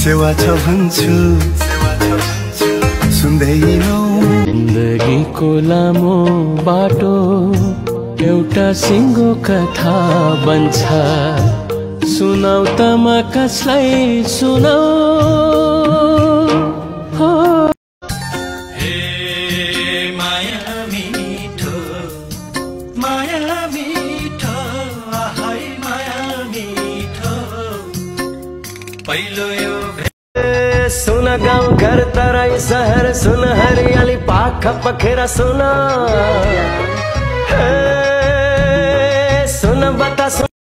सेवा छ भन्छु सुन्दैनौ। जिन्दगीको लामो बाटो एउटा सिङ्गो कथा बन्छ, सुनाउ त म कसलाई सुनाउ। हे माया मिठो माया मिठो हाय माया मिठो पहिलो यो सुन गाउँ घर तराई सहर, सुन हरियाली पाख पखेरा सुन।